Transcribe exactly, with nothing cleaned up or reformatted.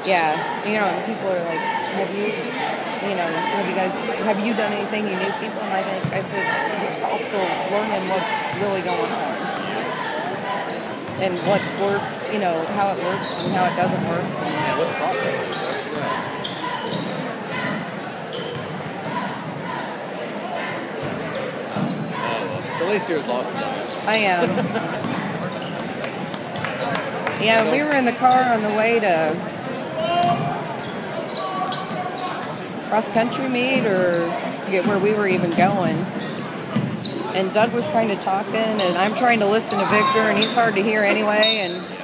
Yeah, you know, and people are like, have you, you know, have you guys, have you done anything? You knew people? And I think, I said, we're all still learning what's really going on. And what works, you know, how it works and how it doesn't work. Yeah, what the process is. Yeah. So at least you're as lost as I am. I am. Yeah, we were in the car on the way to cross country meet, or I forget where we were even going. And Doug was kind of talking, and I'm trying to listen to Victor, and he's hard to hear anyway. And